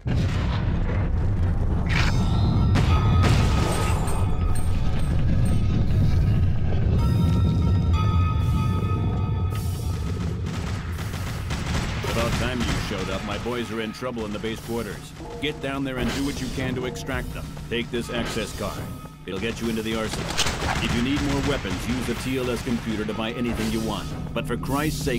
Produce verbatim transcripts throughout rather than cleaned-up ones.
About time you showed up. My boys are in trouble in the base quarters. Get down there and do what you can to extract them. Take this access card. It'll get you into the arsenal. If you need more weapons, use the T L S computer to buy anything you want. But for Christ's sake...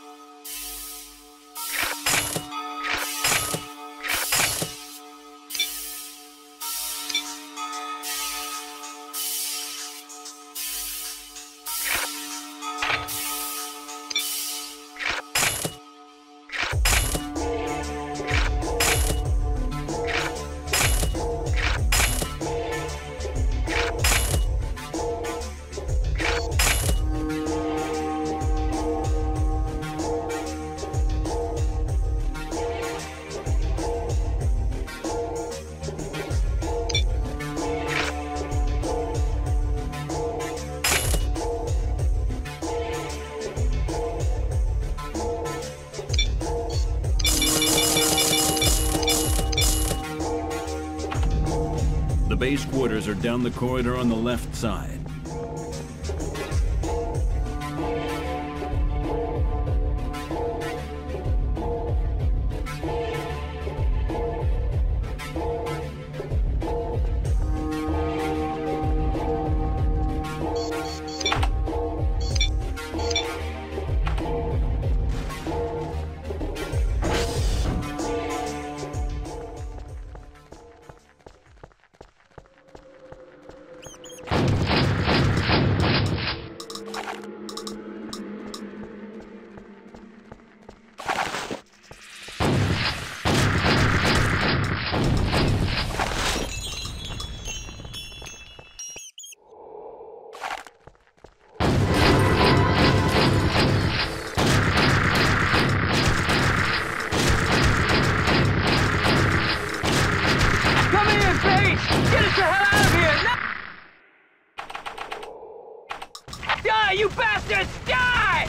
The base quarters are down the corridor on the left side. Get us the hell out of here! No! Die, you bastards! Die!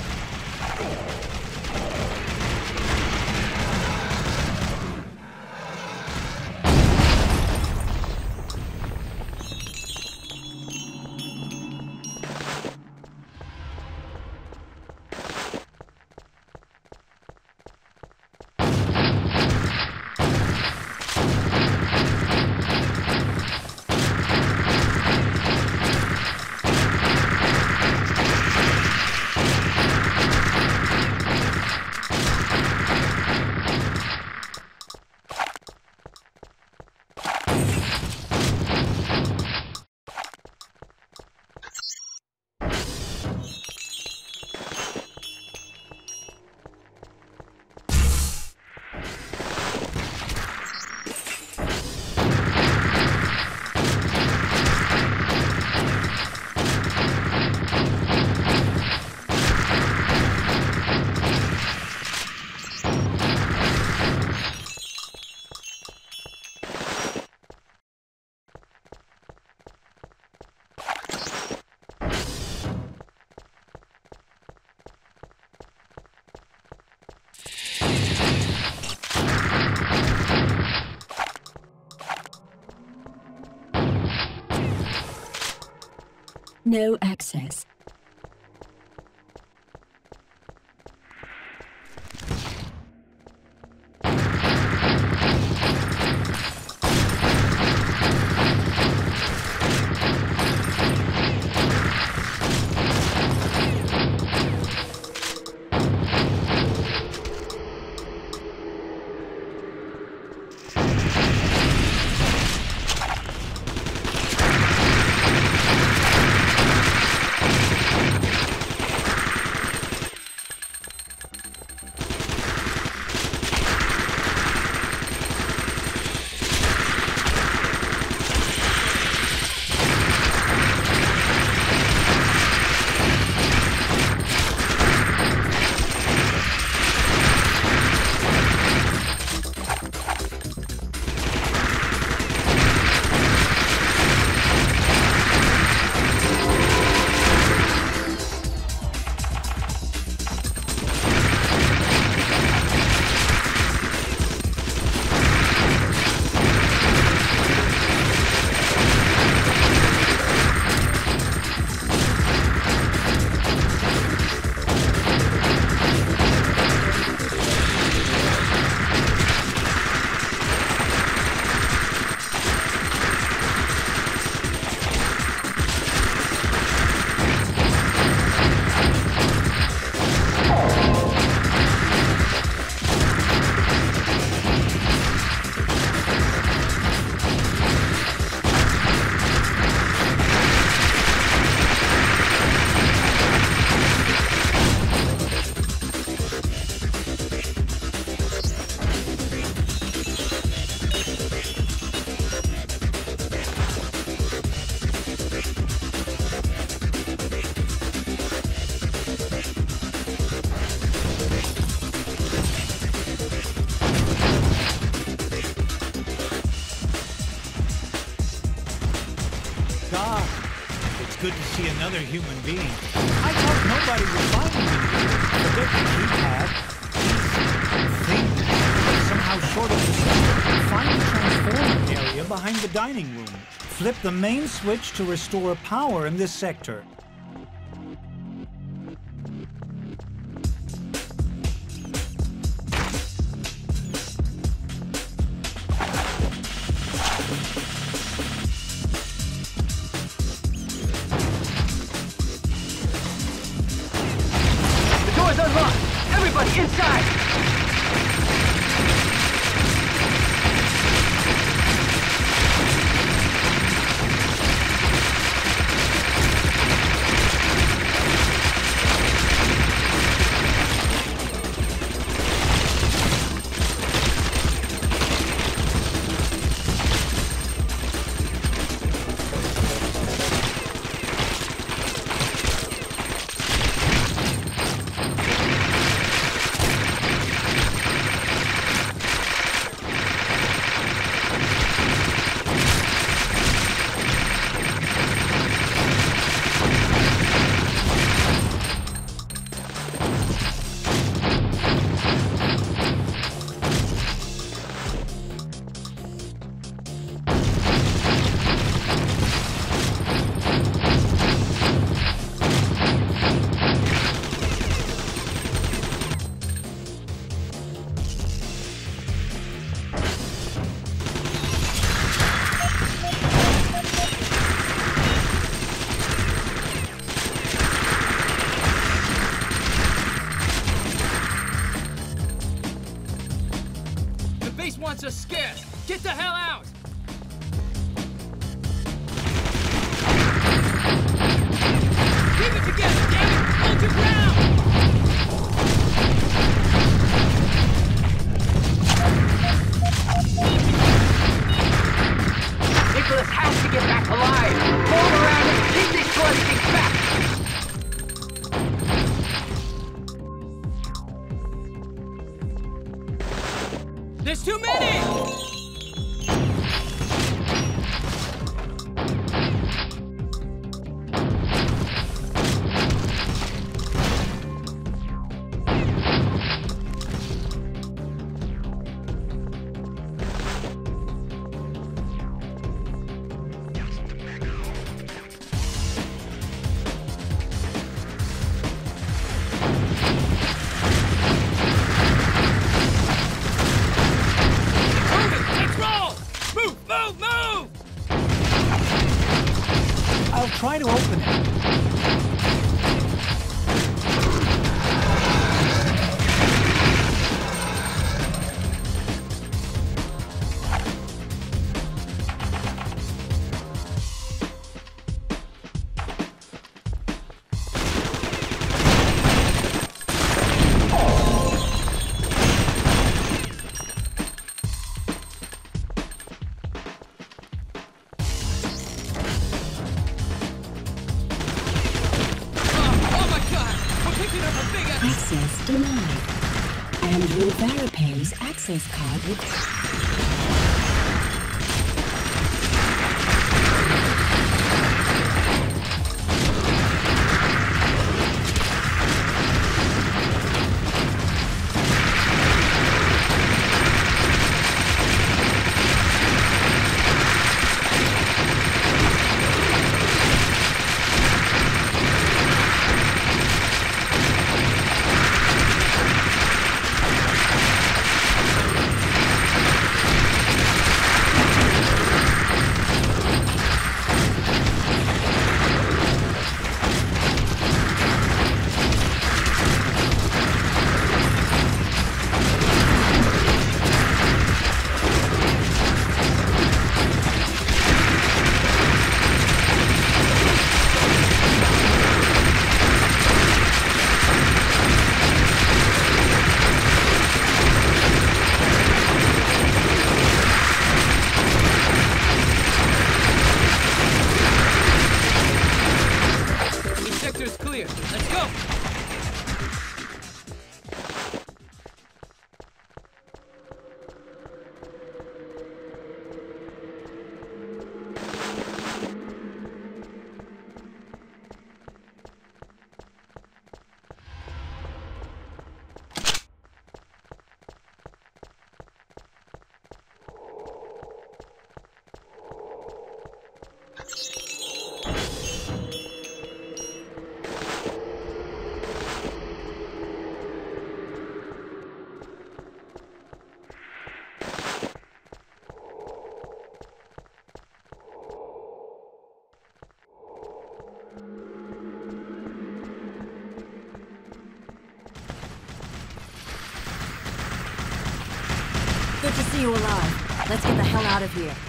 No access. good to see another human being. I thought nobody would find him in here. Forget the keypad. These things are somehow short of the system. Find the transformer area behind the dining room. Flip the main switch to restore power in this sector. Inside! Wants us scared. Get the hell out! Keep it together, damn it! Hold your ground! Nicholas has to get back alive! Hold around and keep these bloody things back! There's too many! I'll try to open it. Access denied. Andrew Varapay's access card required. Good to see you alive. Let's get the hell out of here.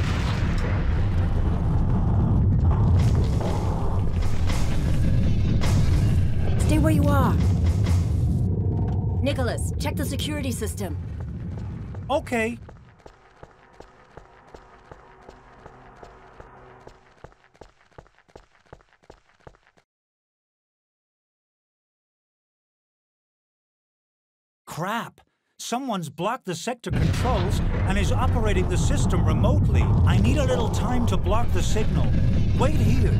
Stay where you are. Nicholas, check the security system. Okay. Crap! Someone's blocked the sector controls and is operating the system remotely. I need a little time to block the signal. Wait here.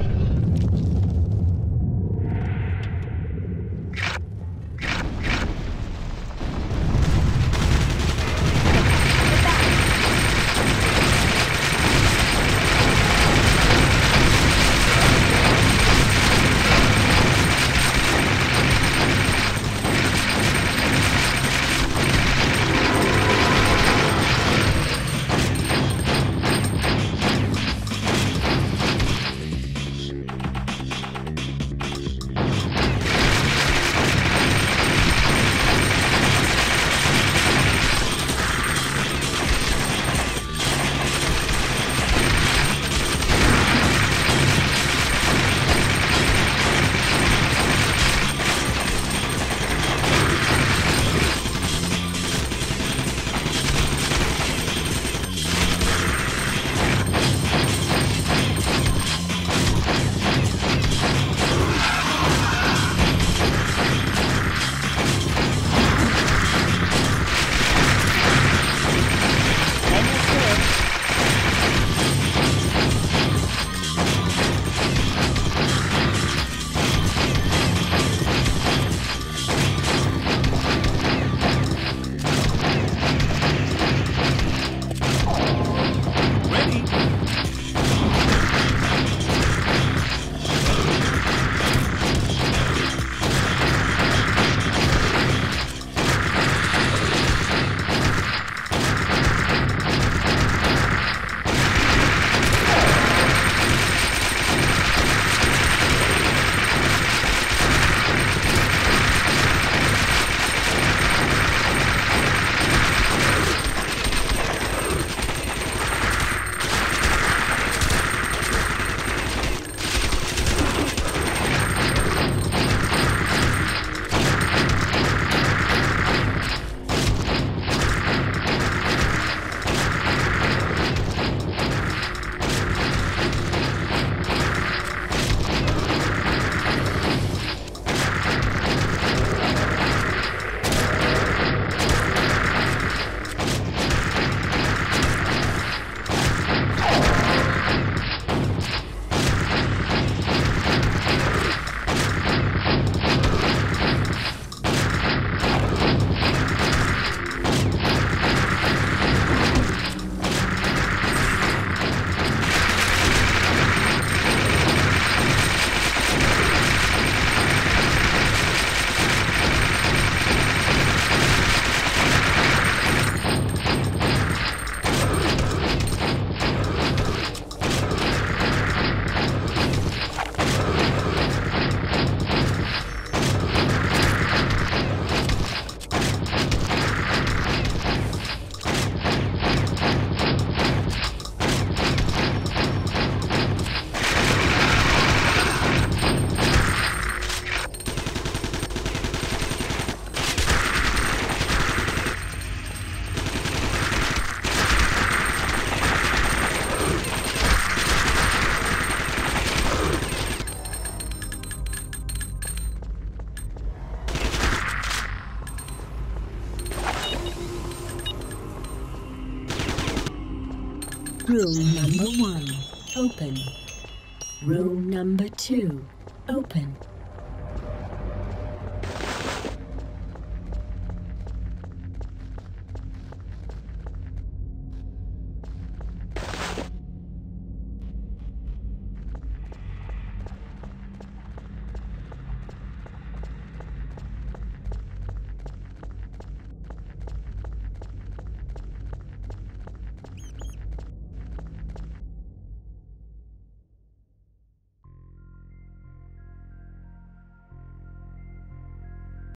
Room number one, open. Room number two, open.